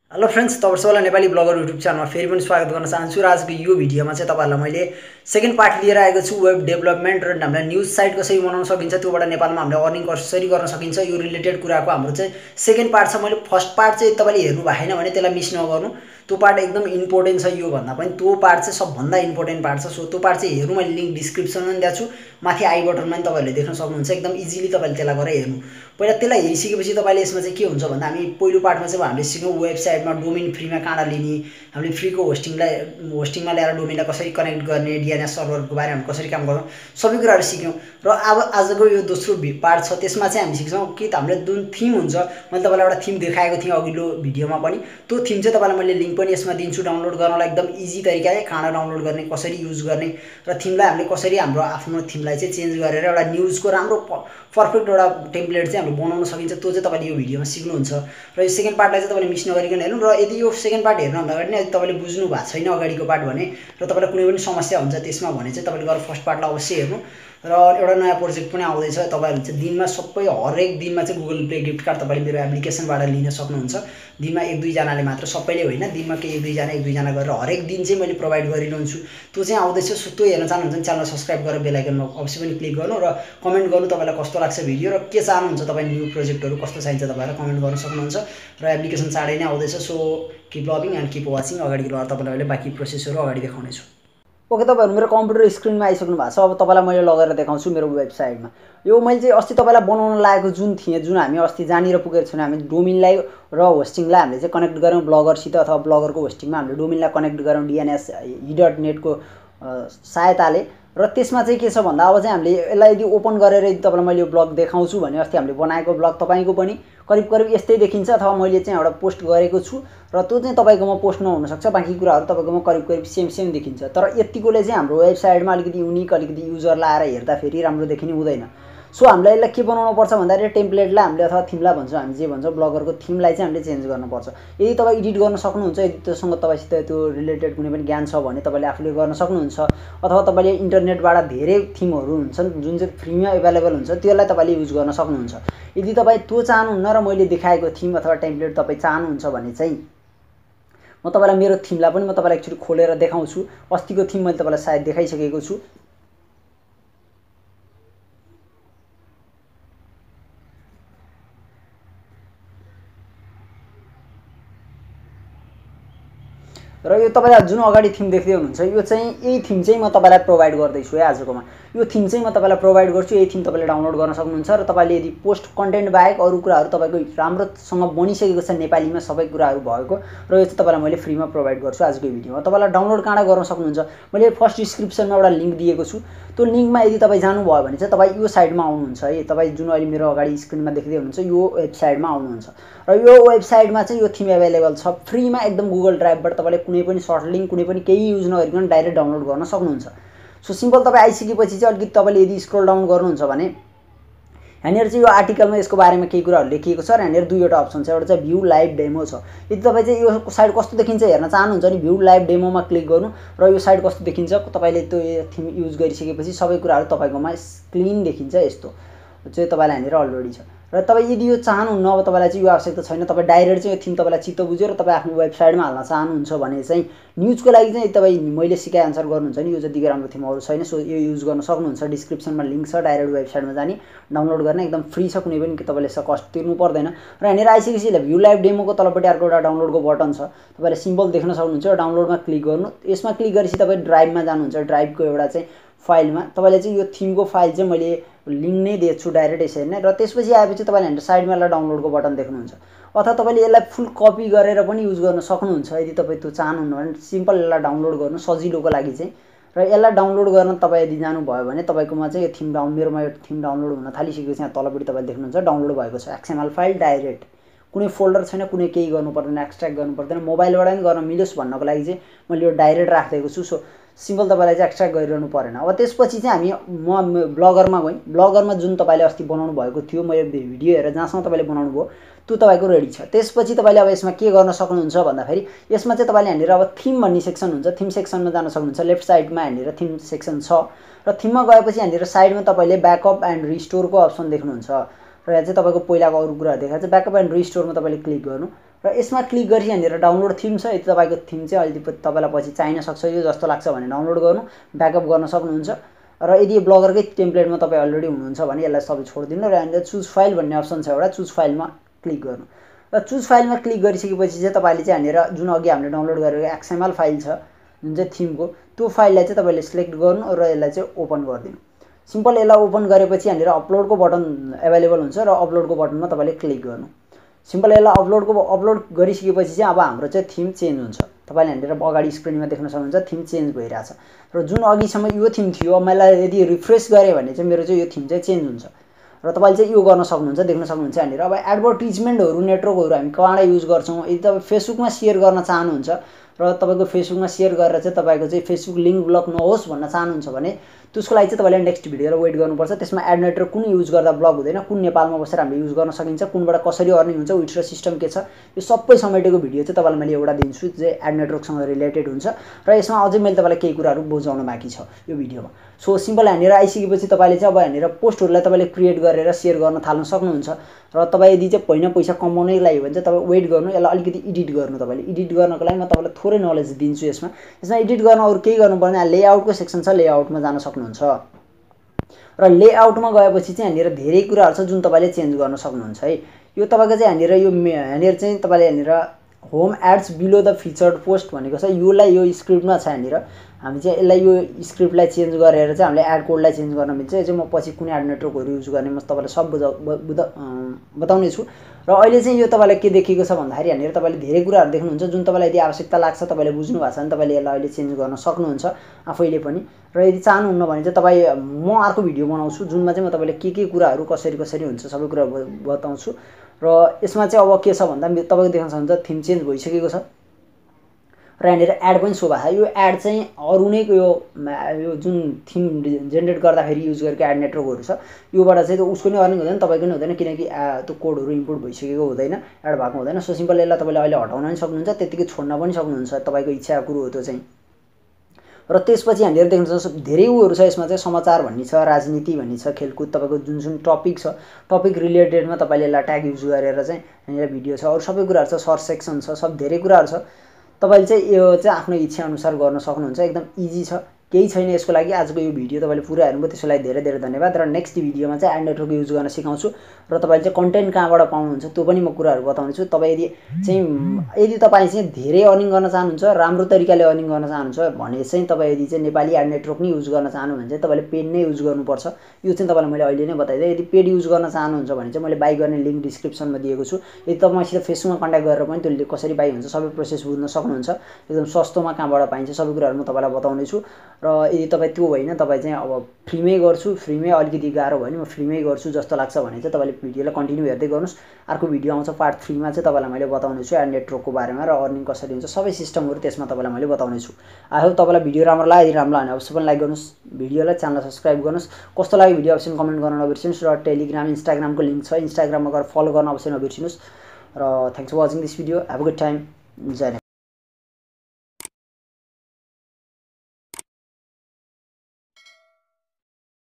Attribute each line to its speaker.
Speaker 1: Hello friends, तपाईं सबैलाई Nepali bagger YouTube च्यानलमा फेरि पनि स्वागत गर्न चाहन्छु। र आजको यो भिडियोमा चाहिँ तपाईहरुलाई मैले सेकेन्ड पार्ट लिएर आएको छु। वेब डेभलपमेन्ट र हामीलाई न्यूज साइट कसरी बनाउन सकिन्छ, त्योबाट नेपालमा हामीले अर्निङ कसरी गर्न सकिन्छ, यो रिलेटेड कुराको हाम्रो चाहिँ सेकेन्ड पार्ट छ। मैले फर्स्ट पार्ट चाहिँ तपाईले हेर्नु भएन भने त्यसलाई मिस नगर्नु, त्यो पार्ट एकदम इम्पोर्टेन्ट छ। यो भन्दा पनि त्यो पार्ट चाहिँ सबभन्दा इम्पोर्टेन्ट पार्ट छ। सो त्यो पार्ट चाहिँ हेर्नु, मैले लिंक डिस्क्रिप्सनमा पनि दिएको छु, माथि आई बटनमा पनि तपाईहरुले देख्न सक्नुहुन्छ। एकदम इजिली तपाईले त्यसलाई गरेर हेर्नु। पहिला त्यसलाई हेरिसकेपछि तपाईले यसमा चाहिँ के हुन्छ भन्दा हामी पहिलो पार्टमा चाहिँ हामीले सिक्यौं वेबसाइटमा डोमेन फ्रीमा काँडा लिने, हामीले फ्रीको होस्टिङमा ल्याएर डोमेनलाई कसरी कनेक्ट गर्ने, डीएनएस सर्भरको बारेमा कसरी काम गर्नु, सबै कुराहरु सिक्यौं। र अब आजको यो दोस्रो पार्ट छ, त्यसमा चाहिँ हामी सिक्छौं कि हामीले जुन थीम हुन्छ, मैले तपाईलाई एउटा थीम देखाएको थिएँ अघिल्लो भिडियोमा पनि। त्यो थीम चाहिँ तपाईलाई मैले लिंक पनि यसमा दिन्छु डाउनलोड गर्नलाई। एकदम इजी तरिकाले काँडा डाउनलोड गर्ने, कसरी युज गर्ने र थीमलाई हामीले कसरी हाम्रो आफ्नो थीमलाई चाहिँ चेन्ज गरेर एउटा न्यूजको राम्रो पर्फेक्ट एउटा टेम्प्लेट चाहिँ हामीले बनाउन सकिन्छ, त्यो चाहिँ तपाईले यो भिडियोमा सिक्नुहुन्छ। र यो सेकेन्ड पार्टलाई चाहिँ तपाईले मिस नगरिकन हेर्नु। र यदि यो सेकेन्ड पार्ट हेर्नुभन्दा अगाडि नै तपाईले बुझ्नु भएको छैन अगाडिको पार्ट भने, र तपाईलाई कुनै पनि समस्या हुन्छ त्यसमा भने चाहिँ तपाईले गएर फर्स्ट पार्टलाई अवश्य हेर्नु। र एउटा नयाँ प्रोजेक्ट पनि आउँदैछ, तपाईहरु चाहिँ दिनमा हरेक दिनमा चाहिँ गुगल प्ले गिफ्ट कार्ड तपाईले मेरो एप्लिकेसनबाट लिन सक्नुहुन्छ। दिनमा 1-2 जनाले मात्र, सबैले होइन, दिनमा के 1-2 जना गरेर हरेक दिन चाहिँ मैले प्रोभाइड गरिरहन्छु। त्यो चाहिँ आउँदैछ। सो त्यो हेर्न चाहनुहुन्छ भने च्यानल सब्स्क्राइब गरेर बेल आइकनमा अवश्य पनि क्लिक गर्नु र कमेन्ट गर्नु तपाईलाई कस्तो लाग्छ भिडियो, र के चाहनुहुन्छ तपाई न्यू प्रोजेक्टहरु कस्तो चाहिन्छ तपाईहरुलाई कमेन्ट गर्न सक्नुहुन्छ। र एप्लिकेसन चाँडै नै आउँदैछ। So keep loving and keep watching. अगाडि गएर तपाईलाई मैले बाँकी प्रोसेसहरु अगाडि देखाउने छु। ओके, तपाईहरु मेरो कम्प्युटर स्क्रिनमा आइसक्नु भएको छ। अब तपाईलाई मैले लगेर देखाउँछु मेरो वेबसाइटमा। यो मैले चाहिँ अस्ति तपाईलाई बनाउन लागेको जुन थिए, जुन हामी अस्ति जानेर पुगेको छैन, हामी डोमेनलाई र होस्टिङलाई हामीले चाहिँ कनेक्ट गरौँ ब्लगरसित, अथवा ब्लगरको होस्टिङमा हामीले डोमेनलाई कनेक्ट गरौँ डीएनएस e.net को सहायताले। र त्यसमा चाहिँ के छ भन्दा अब चाहिँ हामीले यसलाई यदि ओपन गरेर यदि तपाईलाई मैले यो ब्लग देखाउँछु भने, अस्ति हामीले बनाएको ब्लग तपाईको पनि करिब यस्तै देखिन्छ, अथवा मैले चाहिँ एउटा पोस्ट गरेको छु र त्यो चाहिँ तपाईकोमा पोस्ट नहुन सक्छ, बाँकी कुराहरु तपाईकोमा करिब सेम देखिन्छ। तर यतिकोले चाहिँ हाम्रो वेबसाइटमा अलिकति युनिक, अलिकति युजरलाई आएर हेर्दा फेरि राम्रो देखिने हुँदैन। सो हामीले यसलाई के बनाउनु पर्छ भन्दाखेरि टेम्प्लेटलाई हामीले, अथवा थीमलाई भन्छौँ हामी, जे भन्छौँ ब्लगरको थीमलाई चाहिँ हामीले चेन्ज गर्नुपर्छ। यदि तपाई एडिट गर्न सक्नुहुन्छ, यदि त्योसँग तपाईसित त्यो रिलेटेड कुनै पनि ज्ञान छ भने तपाईले आफूले गर्न सक्नुहुन्छ, अथवा तपाईले इन्टरनेटबाट धेरै थीमहरु हुन्छन् जुन चाहिँ फ्रीमा अवेलेबल हुन्छ, त्यसलाई तपाईले युज गर्न सक्नुहुन्छ। यदि तपाई त्यो चाहनुहुन्न र मैले देखाएको थीम अथवा टेम्प्लेट तपाई चाहनुहुन्छ भने चाहिँ म तपाईलाई मेरो थीमलाई पनि म तपाईलाई एकचोटी खोलेर देखाउँछु। अस्तिको थीम मैले तपाईलाई सायद देखाइसकेको छु। र यो तपाईले जुन अगाडि थीम देख्दै हुनुहुन्छ, यो चाहिँ यही थीम चाहिँ म तपाईलाई प्रोभाइड गर्दैछु है आजकोमा। यो थीम चाहिँ म तपाईलाई प्रोभाइड गर्छु। यही थीम तपाईले डाउनलोड गर्न सक्नुहुन्छ। र तपाईले यदि पोस्ट कन्टेन्ट बाहेक अरु कुराहरु तपाईको राम्रोसँग बनिसकेको छ, नेपालीमा सबै कुराहरु भएको, र यो चाहिँ तपाईलाई मैले फ्रीमा प्रोभाइड गर्छु आजको भिडियोमा। तपाईलाई डाउनलोड काँडा गर्न सक्नुहुन्छ। मैले फर्स्ट डिस्क्रिप्सनमा एउटा लिंक दिएको छु। त्यो लिंकमा यदि तपाई जानु भयो भने चाहिँ तपाई यो साइटमा आउनुहुन्छ है। तपाई जुन अहिले मेरो अगाडि स्क्रिनमा देख्दै हुनुहुन्छ, यो वेबसाइटमा आउनुहुन्छ। र यो वेबसाइटमा चाहिँ यो थीम अवेलेबल छ फ्रीमा, एकदम गुगल ड्राइभबाट तपाईले कुनै पनि सर्ट लिंक, कुनै पनि केही युज नगरिकन डाइरेक्ट डाउनलोड गर्न सक्नुहुन्छ। सो सिम्पल तपाई आइसकेपछि चाहिँ अलिकति तपाईले यदि स्क्रोल डाउन गर्नुहुन्छ भने यहाँनिर चाहिँ यो आर्टिकलमा यसको बारेमा केही कुराहरु लेखिएको छ, र यहाँनिर दुईवटा अप्सन छ। एउटा चाहिँ भ्यू लाइभ डेमो छ। यदि तपाई चाहिँ यो साइट कस्तो देखिन्छ हेर्न चाहनुहुन्छ भने भ्यू लाइभ डेमोमा क्लिक गर्नु, र यो साइट कस्तो देखिन्छ तपाईले त्यो थीम युज गरिसकेपछि सबै कुराहरु तपाईकोमा क्लीन देखिन्छ। यस्तो चाहिँ तपाईलाई यहाँनिर अलरेडी छ। र तपाई यदि यो चाहनुहुन्न, अब तपाईलाई चाहिँ यो आवश्यकता छैन, तपाई डाइरेक्ट चाहिँ यो थीम तपाईलाई चित्त बुझ्यो र तपाई आफ्नो वेबसाइटमा हाल्न चाहनुहुन्छ भने चाहिँ न्यूजको लागि चाहिँ तपाई मैले सिकाए अनुसार गर्नुहुन्छ नि, यो जतिकै राम्रो थीमहरु छैन। सो यो युज गर्न सक्नुहुन्छ। डिस्क्रिप्सनमा लिंक छ, डाइरेक्ट वेबसाइटमा जाने डाउनलोड गर्ने, एकदम फ्री छ, कुनै पनि तपाईले कस्ट तिर्नु पर्दैन। र यहाँनिर आइसकेपछि भ्यू लाइभ डेमोको तलपट्टि अर्को एउटा डाउनलोडको बटन छ, तपाईले सिम्बल देख्न सक्नुहुन्छ। डाउनलोडमा क्लिक गर्नु। यसमा क्लिक गरेपछि तपाई ड्राइभमा जानुहुन्छ। ड्राइभको एउटा चाहिँ फाइलमा तपाईले चाहिँ यो थीमको फाइल चाहिँ मैले लिंक नै दिएको छु डाइरेक्ट यसरी नै। र त्यसपछि आएपछि तपाईले यहाँ साइडमा एउटा डाउनलोडको बटन देख्नुहुन्छ, अथवा तपाईले यसलाई फुल कपी गरेर पनि युज गर्न सक्नुहुन्छ। यदि तपाई त्यो चाहनुहुन्न भने सिम्पल यसलाई डाउनलोड गर्नु सजिलोको लागि चाहिँ। र यसलाई डाउनलोड गर्न तपाई यदि जानु भयो भने तपाईकोमा चाहिँ यो थीम मेरोमा यो थीम डाउनलोड हुन थालिसकेको छ। यहाँ तलपट्टि तपाईले देख्नुहुन्छ डाउनलोड भएको छ XML फाइल डाइरेक्ट, कुनै फोल्डर छैन, कुनै केही गर्नु पर्दैन, एक्सट्र्याक्ट गर्नु पर्दैन। मोबाइलबाट पनि गर्न मिलोस् भन्नको लागि चाहिँ मैले यो डाइरेक्ट राखेको छु। सो सिम्पल तपाईलाई चाहिँ एक्सट्र्याक्ट गरिरहनु परेन। अब त्यसपछि चाहिँ म ब्लगरमा गएँ। ब्लगरमा जुन तपाईले अस्ति बनाउनु भएको थियो, मैले भिडियो हेरेर जहाँसम्म तपाईले बनाउनु भयो त्यो तपाईको रेडी छ। त्यसपछि तपाईले अब यसमा के गर्न सक्नुहुन्छ भन्दाखेरि यसमा चाहिँ तपाईले यहाँनिर अब थीम भन्ने सेक्सन हुन्छ, थीम सेक्सनमा जान सक्नुहुन्छ। लेफ्ट साइडमा यहाँनिर थीम सेक्सन छ, र थीममा गएपछि यहाँनिर साइडमा तपाईले ब्याकअप एन्ड रिस्टोरको अप्सन देख्नुहुन्छ। र यहाँ चाहिँ तपाईको पहिलाको अरु कुराहरु देखाएको छ। ब्याकअप एन्ड रिस्टोरमा तपाईले क्लिक गर्नु। र यसमा क्लिक गरी यहाँनिर डाउनलोड थिम छ। यदि तपाईँको थिम चाहिँ अलिकति तपाईँलाई पछि चाहिन सक्छ यो जस्तो लाग्छ भने डाउनलोड गर्नु, ब्याकअप गर्न सक्नुहुन्छ। र यदि ब्लगरकै टेम्प्लेटमा तपाईँ अलरेडी हुनुहुन्छ भने यसलाई सबै छोडिदिनु र यहाँनिर चुज फाइल भन्ने अप्सन छ एउटा, चुज फाइलमा क्लिक गर्नु। र चुज फाइलमा क्लिक गरिसकेपछि चाहिँ तपाईँले चाहिँ यहाँनिर जुन अघि हामीले डाउनलोड गरेको XML फाइल छ जुन चाहिँ थिमको, त्यो फाइललाई चाहिँ तपाईँले सिलेक्ट गर्नु र यसलाई चाहिँ ओपन गरिदिनु। सिम्पल यसलाई ओपन गरेपछि यहाँनिर अपलोडको बटन एभाइलेबल हुन्छ र अपलोडको बटनमा तपाईँले क्लिक गर्नु। सिम्पल यसलाई अपलोड गरिसकेपछि चाहिँ अब हाम्रो चाहिँ थिम चेन्ज हुन्छ। तपाईँले यहाँनिर अगाडि स्क्रिनमा देख्न सक्नुहुन्छ थिम चेन्ज भइरहेछ र जुन अघिसम्म यो थिम थियो मैले यदि रिफ्रेस गरेँ भने चाहिँ मेरो चाहिँ यो थिम चाहिँ चेन्ज हुन्छ र तपाईँले चाहिँ यो गर्न सक्नुहुन्छ। देख्न सक्नुहुन्छ यहाँनिर अब एडभर्टिजमेन्टहरू नेटवर्कहरू हामी कहाँबाट युज गर्छौँ। यदि तपाईँ फेसबुकमा सेयर गर्न चाहनुहुन्छ र तपाईँको फेसबुकमा सेयर गरेर चाहिँ तपाईँको चाहिँ फेसबुक लिङ्क ब्लक नहोस् भन्न चाहनुहुन्छ भने त्यसको लागि चाहिँ तपाईँले नेक्स्ट भिडियोलाई वेट गर्नुपर्छ। त्यसमा एड नेटवर्क कुन युज गर्दा ब्लक हुँदैन, कुन नेपालमा बसेर हामीले युज गर्न सकिन्छ, कुनबाट कसरी अर्निङ हुन्छ, विथड्र सिस्टम के छ, यो सबै समेटेको भिडियो चाहिँ तपाईँलाई मैले एउटा दिन्छु जो एड नेटवर्कसँग रिलेटेड हुन्छ र यसमा अझै मैले तपाईँलाई केही कुराहरू बुझाउन बाँकी छ यो भिडियोमा। सो सिम्पल यहाँनिर आइसकेपछि तपाईँले चाहिँ अब यहाँनिर पोस्टहरूलाई तपाईँले क्रिएट गरेर सेयर गर्न थाल्न सक्नुहुन्छ र तपाईँ यदि चाहिँ पहिला पैसा कमाउनै लागि भने चाहिँ तपाईँ वेट गर्नु, यसलाई अलिकति एडिट गर्नु। तपाईँले एडिट गर्नको लागि म तपाईँलाई थोरै नलेज दिन्छु। यसमा एडिट गर्न अरू केही गर्नुपर्ने, लेआउटको सेक्सन छ, लेआउटमा जान सक्नुहुन्छ र लेआउटमा गएपछि चाहिँ यहाँनिर धेरै कुराहरू छ जुन तपाईँले चेन्ज गर्न सक्नुहुन्छ है। यो तपाईँको चाहिँ यहाँनिर चाहिँ तपाईँले यहाँनिर home ads below the featured post भनेको छ, योलाई यो स्क्रिप्टमा छ। यहाँनिर हामी चाहिँ यसलाई यो स्क्रिप्टलाई चेन्ज गरेर चाहिँ हामीले एड कोडलाई चेन्ज गर्न मिल्छ। यो चाहिँ म पछि कुन एड नेटवर्कहरू युज गर्ने म तपाईँलाई सब बताउने छु। र अहिले चाहिँ यो तपाईँलाई के देखेको छ भन्दाखेरि यहाँनिर तपाईँले धेरै कुराहरू देख्नुहुन्छ जुन तपाईँलाई यदि आवश्यकता लाग्छ, तपाईँले बुझ्नु भएको छ भने तपाईँले यसलाई अहिले चेन्ज गर्न सक्नुहुन्छ आफैले पनि। र यदि चाहनुहुन्न भने चाहिँ तपाईँ म अर्को भिडियो बनाउँछु जुनमा चाहिँ म तपाईँले के कुराहरू कसरी हुन्छ सबै कुरा बताउँछु। र यसमा चाहिँ अब के छ भन्दा तपाईँको देख्न सक्नुहुन्छ थिम चेन्ज भइसकेको छ र यहाँनिर एड पनि शो भएको छ। यो एड चाहिँ अरू नै यो जुन थिम जेनेरेट गर्दाखेरि युज गरेको एड नेटवर्कहरू छ योबाट चाहिँ उसको नै अर्निङ हुँदैन, तपाईँको नै हुँदैन, किनकि त्यो कोडहरू इम्पोर्ट भइसकेको हुँदैन, एड भएको हुँदैन। सो सिम्पल यसलाई तपाईँले अहिले हटाउन पनि सक्नुहुन्छ, त्यतिकै छोड्न पनि सक्नुहुन्छ, तपाईँको इच्छा कुरो हो त्यो चाहिँ। र त्यसपछि यहाँनिर देख्न सक्नुहुन्छ धेरै उहरू छ। यसमा चाहिँ समाचार भन्ने छ, राजनीति भन्ने छ, खेलकुद, तपाईँको जुन टपिक छ टपिक रिलेटेडमा तपाईँले यसलाई ट्याग युज गरेर चाहिँ यहाँनिर भिडियो छ, अरू सबै कुराहरू छ, सर्च सेक्सन छ, सब धेरै कुराहरू छ। तपाईँले चाहिँ यो चाहिँ आफ्नो इच्छा अनुसार गर्न सक्नुहुन्छ, एकदम इजी छ, केही छैन यसको लागि। आजको यो भिडियो तपाईँले पुरा हेर्नुभयो त्यसको लागि धेरै धेरै धन्यवाद। र नेक्स्ट भिडियोमा चाहिँ एड नेटवर्क युज गर्न सिकाउँछु र तपाईँले चाहिँ कन्टेन्ट कहाँबाट पाउनुहुन्छ त्यो पनि म कुराहरू बताउनेछु। तपाईँ यदि तपाईँ चाहिँ धेरै अर्निङ गर्न चाहनुहुन्छ, राम्रो तरिकाले अर्निङ गर्न चाहनुहुन्छ भने चाहिँ तपाईँ यदि चाहिँ नेपाली एड नेटवर्क नै युज गर्न चाहनु भने चाहिँ तपाईँले पेड नै युज गर्नुपर्छ। यो चाहिँ तपाईँलाई मैले अहिले नै बताइदिएँ। यदि पेड युज गर्न चाहनुहुन्छ भने चाहिँ मैले बाई गर्ने लिङ्क डिस्क्रिप्सनमा दिएको छु। यदि तपाईँसित फेसबुकमा कन्ट्याक्ट गरेर पनि त्यो कसरी बाई हुन्छ सबै प्रोसेस बुझ्न सक्नुहुन्छ। एकदम सस्तोमा कहाँबाट पाइन्छ सबै कुराहरू म तपाईँलाई बताउनेछु। र यदि तपाईँ त्यो होइन, तपाईँ चाहिँ अब फ्रीमै गर्छु, फ्रीमै अलिकति गाह्रो भयो भने म फ्रीमै गर्छु जस्तो लाग्छ भने चाहिँ तपाईँले भिडियोलाई कन्टिन्यू हेर्दै गर्नुहोस्। अर्को भिडियो आउँछ पार्ट 3 मा चाहिँ तपाईँलाई मैले बताउनेछु एड नेटवर्कको बारेमा र अर्निङ कसरी हुन्छ सबै सिस्टमहरू त्यसमा तपाईँलाई मैले बताउनेछु। आई होप तपाईँलाई भिडियो राम्रो लाग्यो। यदि राम्रो लाग्यो भने अवश्य पनि लाइक गर्नुहोस्, भिडियोलाई च्यानललाई सब्सक्राइब गर्नुहोस्। कस्तो लाग्यो भिडियो अवश्य कमेन्ट गर्न नबिर्सिनुहोस्। र टेलिग्राम इन्स्टाग्रामको लिङ्क छ, इन्स्टाग्राममा गएर फलो गर्न अवश्य नबिर्सिनुहोस्। र thanks for watching this video. Have a good time. Jay